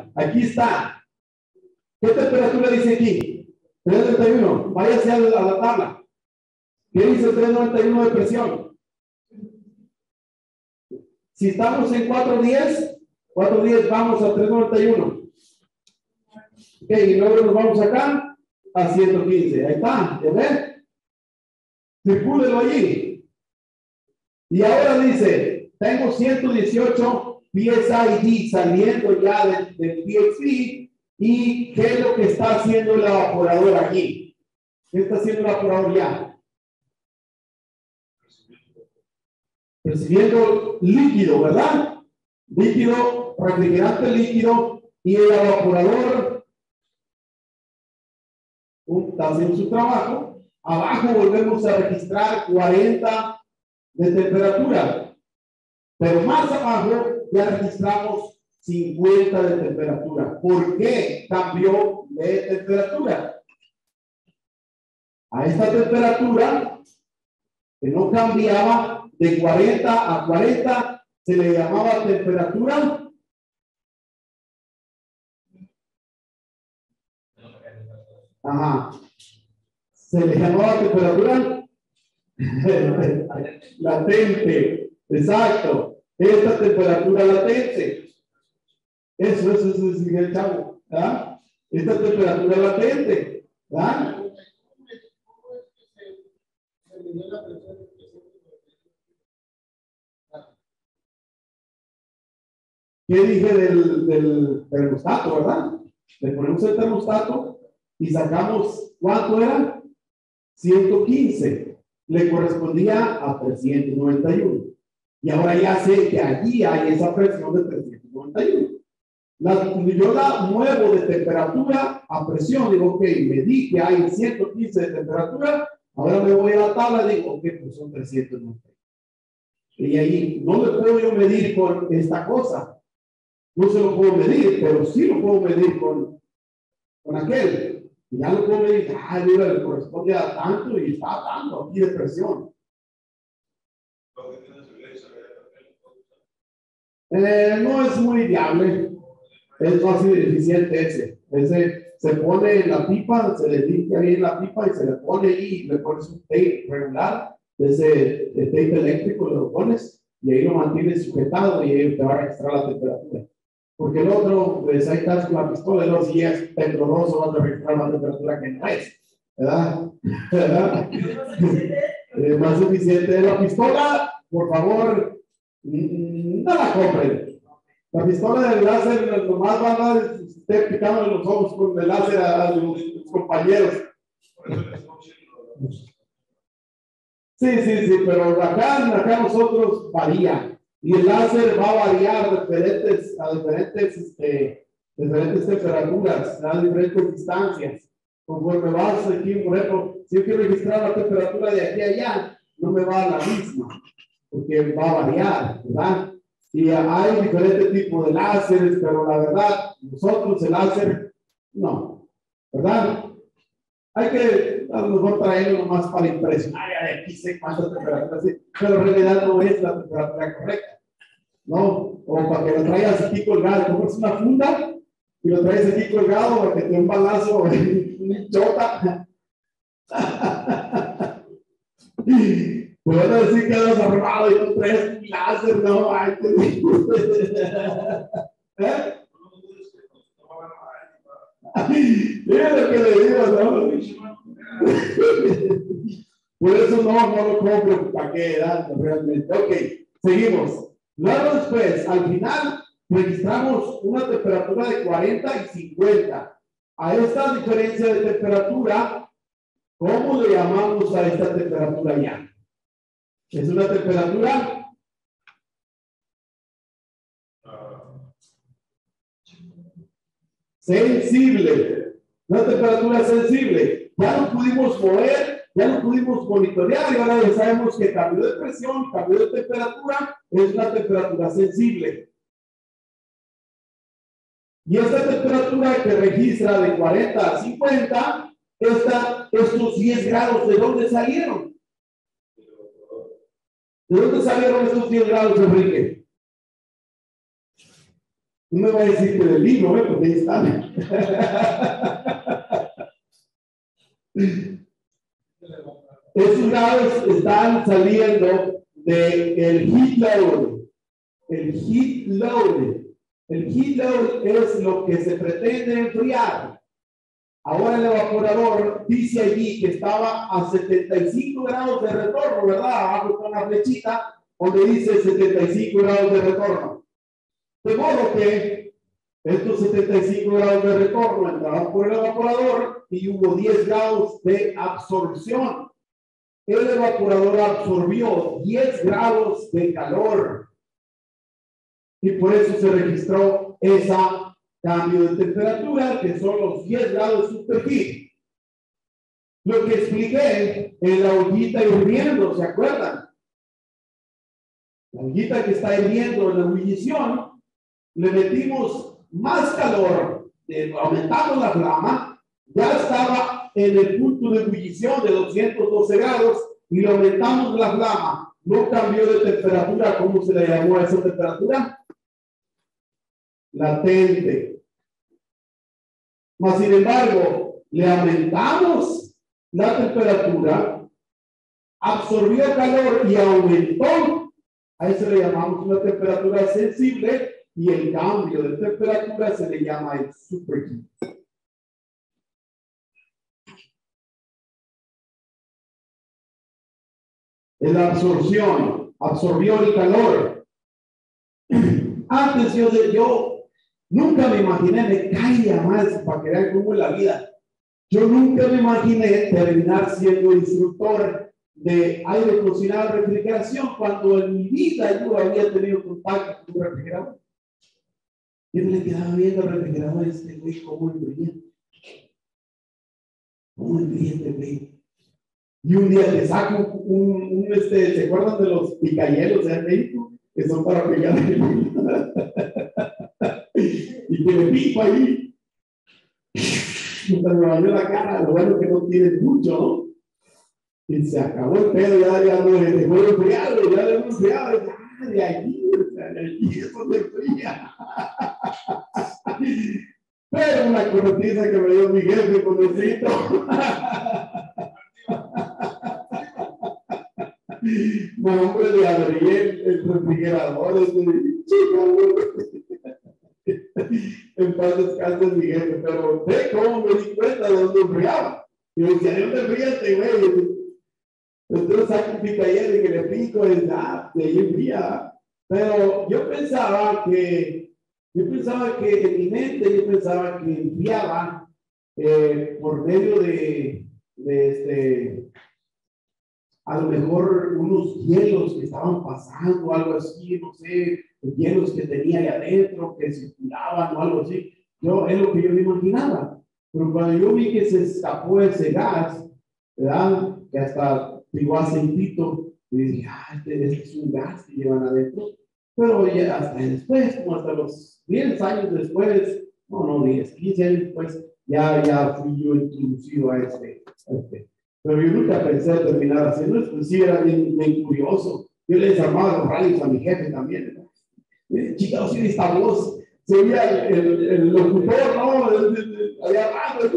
aquí está. ¿Qué temperatura dice aquí? 391. Váyase a la tabla. ¿Qué dice 391 de presión? Si estamos en 410 vamos a 391. Ok, y luego nos vamos acá a 115. Ahí está, ¿ya ven? Circúlelo allí. Y ahora dice, tengo 118 PSID saliendo ya del PXV. ¿Y qué es lo que está haciendo el evaporador aquí? ¿Qué está haciendo el evaporador ya? Recibiendo líquido, ¿verdad? Líquido, refrigerante líquido, y el evaporador está haciendo su trabajo. Abajo volvemos a registrar 40 de temperatura, pero más abajo ya registramos 50 de temperatura. ¿Por qué cambió de temperatura? A esta temperatura, que no cambiaba de 40 a 40, se le llamaba temperatura. Ajá. Se le llamaba temperatura latente. Exacto. Esta temperatura latente. Eso es el chavo. ¿Ah? Esta temperatura latente. ¿Ah? ¿Qué dije del termostato, verdad? Le ponemos el termostato y sacamos, ¿cuánto era? 115. Le correspondía a 391. Y ahora ya sé que allí hay esa presión de 391. Yo la muevo de temperatura a presión. Digo, ok, medí que hay 115 de temperatura. Ahora me voy a la tabla y digo, ok, pues son 390. Y ahí no le puedo yo medir con esta cosa. No se lo puedo medir, pero sí lo puedo medir con aquel. Y ya lo puedo medir. Ah, mira, le corresponde a tanto y está tanto aquí de presión. No es muy viable. Es fácil y eficiente ese se pone en la pipa, se le limpia bien la pipa y se le pone ahí, le pones un tape regular, ese tape eléctrico lo pones y ahí lo mantienes sujetado y ahí te va a registrar la temperatura. Porque el otro, pues ahí estás con la pistola y luego si es tembloroso vas a registrar la temperatura que no es, ¿verdad? ¿Verdad? Más eficiente es la pistola, por favor, no la compren. La pistola del láser nomás van a estar picando los ojos con el láser a los compañeros. Sí, pero acá nosotros varía. Y el láser va a variar a diferentes temperaturas, a diferentes distancias. Conforme vas aquí, por ejemplo, si yo quiero registrar la temperatura de aquí a allá, no me va a la misma, porque va a variar, ¿verdad? Y hay diferentes tipos de láseres, pero la verdad, nosotros el láser, no, ¿verdad? Hay que a lo mejor traerlo nomás para impresionar, y aquí sé cuánta temperatura, sí, pero en realidad no es la temperatura correcta, ¿no? O para que lo traigas aquí colgado, compras una funda y lo traes aquí colgado para que te dé un balazo en chota. Te van a decir que eres armado y tú traes un láser, no, ay, ¿eh? Mira lo que le digo, ¿no? Por eso no lo compro, ¿para qué edad realmente? Ok, seguimos. Luego después, al final, registramos una temperatura de 40 y 50. A esta diferencia de temperatura, ¿cómo le llamamos a esta temperatura ya? Es una temperatura sensible. Una temperatura sensible. Ya lo pudimos mover, ya lo pudimos monitorear y ahora ya sabemos que cambio de presión, cambio de temperatura es una temperatura sensible. Y esta temperatura que registra de 40 a 50, estos 10 grados, ¿de dónde salieron? ¿De dónde salieron estos 10 grados, Enrique? No me va a decir que del libro, porque ahí está. Esos grados están saliendo del heat load. El heat load. El heat load es lo que se pretende enfriar. Ahora el evaporador dice allí que estaba a 75 grados de retorno, ¿verdad? Abajo con la flechita donde dice 75 grados de retorno. De modo que estos 75 grados de retorno entraron por el evaporador y hubo 10 grados de absorción. El evaporador absorbió 10 grados de calor y por eso se registró ese cambio de temperatura que son los 10 grados superheat. Lo que expliqué en la ollita hirviendo, ¿se acuerdan? La ollita que está hirviendo en la ebullición, le metimos más calor, aumentamos la flama, ya estaba en el punto de ebullición de 212 grados y le aumentamos la flama. No cambió de temperatura. ¿Cómo se le llamó a esa temperatura? Latente. Mas, sin embargo, le aumentamos la temperatura, absorbió calor y aumentó. A eso le llamamos una temperatura sensible y el cambio de temperatura se le llama el superheat. La absorción, absorbió el calor. Antes yo nunca me imaginé, me caía más para que vean cómo es la vida. Yo nunca me imaginé terminar siendo instructor de aire acondicionado, refrigeración, cuando en mi vida yo había tenido contacto con un refrigerador. Yo me le quedaba viendo al refrigerador y este güey, ¿cómo enfría? ¿Cómo enfría este güey? Y un día le saco ¿se acuerdan de los picayelos en México? Que son para pegar el y que le pico ahí. Me bañó la cara, lo bueno que no tiene mucho, ¿no? Y se acabó el pedo, ya no le dejó de enfriarlo, ya le hemos enfriado, de allí eso me fría. Pero una corretiza que me dio mi jefe con el cito. No, hombre, le abrí el refrigerador, en paz descanse mi jefe, pero ve cómo me di cuenta de dónde enfriaba. Y me decía, ¿de dónde enfría este güey? Entonces saco un picayero y que le pico, y de ahí enfría. Pero yo pensaba que en mi mente, yo pensaba que enfriaba por medio de a lo mejor unos hielos que estaban pasando, algo así, no sé, hielos que tenía ahí adentro, que circulaban o algo así. Es lo que yo me imaginaba. Pero cuando yo vi que se escapó ese gas, ¿verdad? Que hasta llegó aceitito, y dije, este es un gas que llevan adentro. Pero ya hasta después, como hasta los 10 años después, no 10, 15 años después, ya fui yo introducido a este. Pero yo nunca pensé terminar haciendo esto, pues sí, era bien curioso. Yo le desarmaba los radios a mi jefe también, ¿no? Chicos, sí, esta voz, se oía el locutor, ¿no? Allá abajo,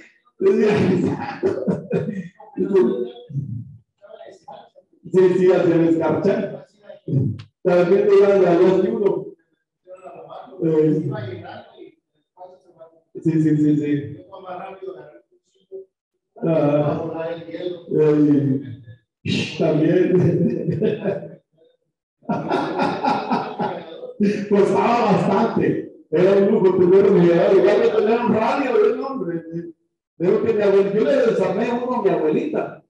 sí, hacia el escarchar. También te iban a los uno. Sí. También costaba bastante, era un lujo tener un refrigerador, igual que tener un radio, el nombre. Veo que yo le desarmé uno a mi abuelita.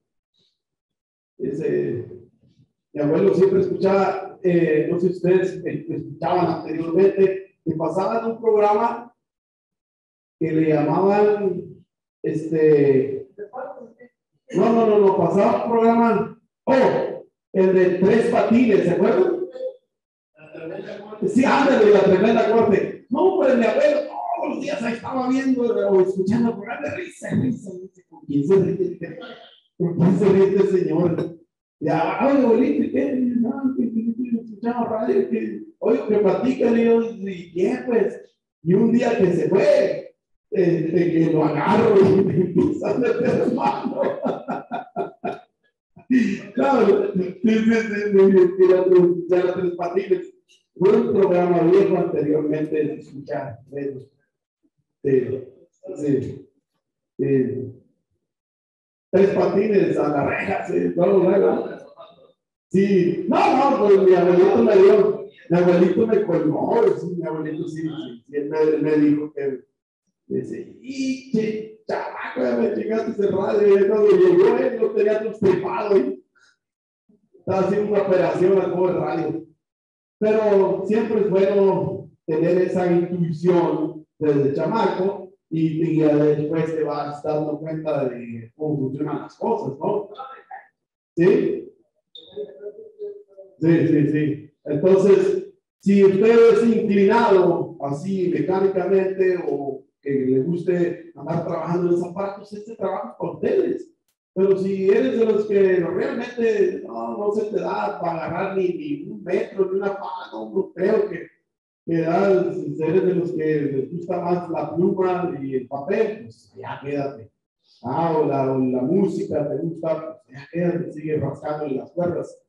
Mi abuelo siempre escuchaba, no sé si ustedes escuchaban anteriormente, que pasaban un programa que le llamaban no, pasaba un programa, el de 3 patines, ¿se acuerdan? Sí, ándale, la tremenda corte. No, pues mi abuelo todos los días ahí estaba viendo o escuchando el programa de risa. ¿Con quién se ríe? ¿Por quién se ríe este señor? Ya, abuelito, ¿qué? No, escuchaba radio, oye, que platican, y yo, y bien, pues, y un día que se fue, que lo agarro y me empieza a meter mano. Claro, ya los Tres Patines. Fue un programa viejo anteriormente de escuchar. Sí. Tres Patines a la reja, sí, no. Sí, no, pues mi abuelito me dio, mi abuelito me colmó, sí, mi abuelito sí, él me dijo que, dice, y che, chamaco, ya me chingaste ese radio, y cuando llegó él, lo tenía tripado, y estaba haciendo una operación al pobre radio. Pero siempre es bueno tener esa intuición desde chamaco y después te vas dando cuenta de cómo funcionan las cosas, ¿no? ¿Sí? Sí. Entonces, si usted es inclinado así mecánicamente o que le guste andar trabajando en esa parte, pues este trabajo es para ustedes. Pero si eres de los que realmente no se te da para agarrar ni un metro, ni una pala, no creo que eres de los que les gusta más la pluma y el papel, pues ya quédate. O la música te gusta, pues ya quédate, sigue rascando en las cuerdas.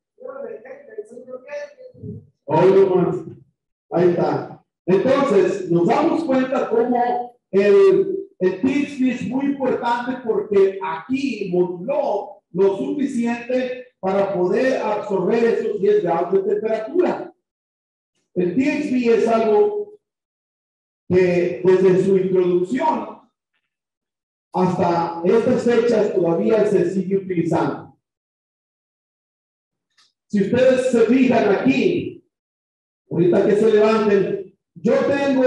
Ahí está. Entonces, nos damos cuenta cómo el Bixby es muy importante porque aquí moduló lo suficiente para poder absorber esos 10 grados de temperatura. El Bixby es algo que desde su introducción hasta estas fechas todavía se sigue utilizando. Si ustedes se fijan aquí, ahorita que se levanten, yo tengo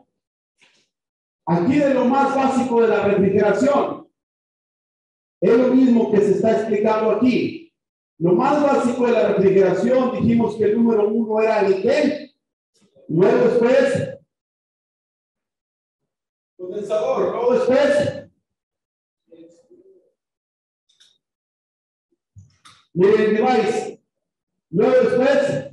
aquí de lo más básico de la refrigeración. Es lo mismo que se está explicando aquí. Lo más básico de la refrigeración, dijimos que el número 1 era el níquel. Luego después, condensador. Luego después, miren el device. Luego después,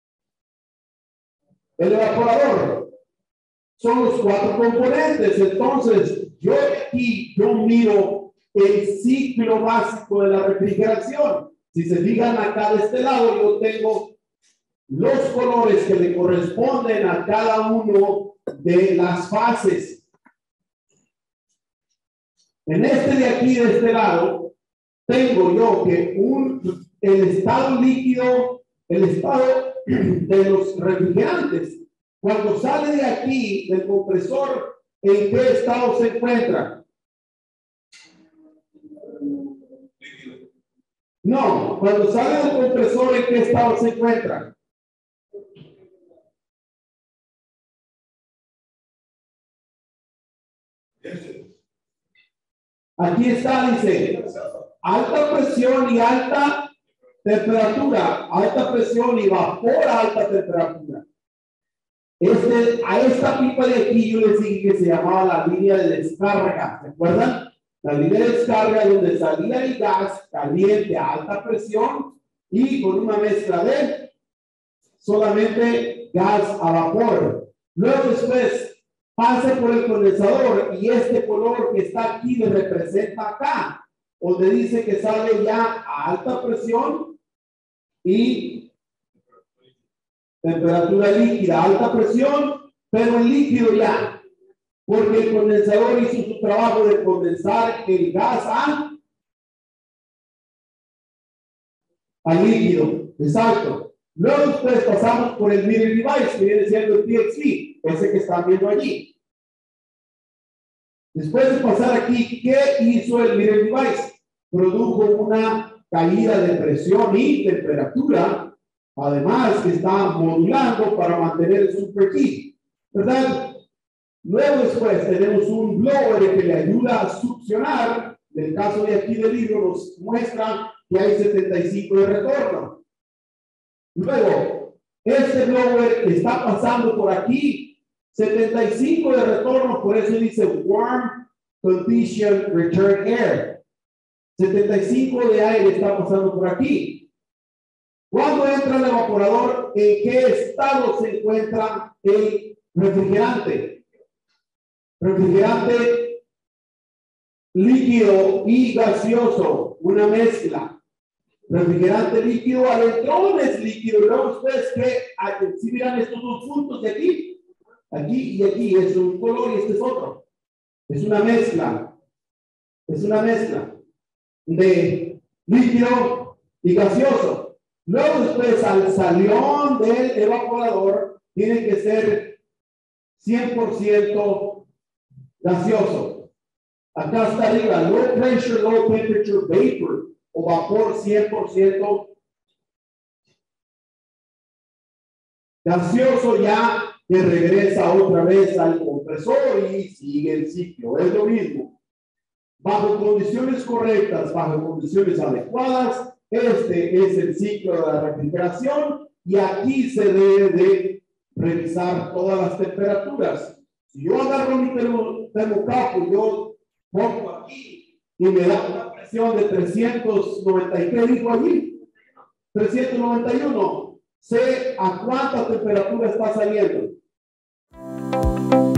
el evaporador. Son los 4 componentes. Entonces, yo miro el ciclo básico de la refrigeración. Si se fijan acá de este lado, yo tengo los colores que le corresponden a cada uno de las fases. En este de aquí, de este lado, tengo yo que el estado líquido, el estado de los refrigerantes. Cuando sale de aquí, del compresor, ¿en qué estado se encuentra? No, cuando sale del compresor, ¿en qué estado se encuentra? Aquí está, dice, alta presión y alta temperatura, alta presión y vapor a alta temperatura. A esta pipa de aquí yo les dije que se llamaba la línea de descarga, ¿se acuerdan? La línea de descarga donde salía el gas caliente a alta presión y con una mezcla de solamente gas a vapor. Luego después pase por el condensador y este color que está aquí le representa acá, donde dice que sale ya a alta presión y temperatura líquida, alta presión, pero el líquido ya, porque el condensador hizo su trabajo de condensar el gas al líquido, exacto. Luego después pasamos por el mirror device, que viene siendo el TXV, ese que están viendo allí. Después de pasar aquí, ¿qué hizo el mirror device? Produjo una caída de presión y temperatura, además que está modulando para mantener el superheat, ¿verdad? Luego después tenemos un blower que le ayuda a succionar. En el caso de aquí del libro nos muestra que hay 75 de retorno. Luego, este blower está pasando por aquí, 75 de retorno, por eso dice warm condition return air. 75 de aire está pasando por aquí. Cuando entra el evaporador, ¿en qué estado se encuentra el refrigerante? Refrigerante líquido y gaseoso, una mezcla. Refrigerante líquido al electrón es líquido. Luego ustedes que si miran estos dos puntos de aquí, aquí y aquí, es un color y este es otro. Es una mezcla. Es una mezcla de líquido y gaseoso. Luego después al salión del evaporador tiene que ser 100% gaseoso. Acá está arriba, low pressure, low temperature vapor o vapor 100% gaseoso, ya que regresa otra vez al compresor y sigue el ciclo. Es lo mismo. Bajo condiciones correctas, bajo condiciones adecuadas, este es el ciclo de la refrigeración y aquí se debe de revisar todas las temperaturas. Si yo agarro mi termocapo, yo pongo aquí y me da una presión de 390, ¿qué dijo allí? 391. Sé a cuánta temperatura está saliendo.